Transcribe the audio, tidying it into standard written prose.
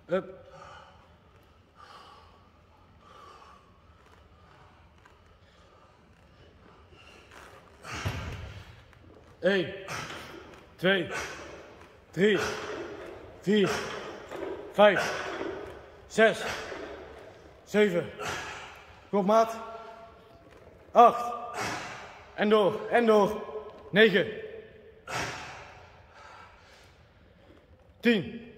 Up. 1, 2, 3, 4, 5, 6, 7. Kom op, maat. 8. En door, en door. 9. 10.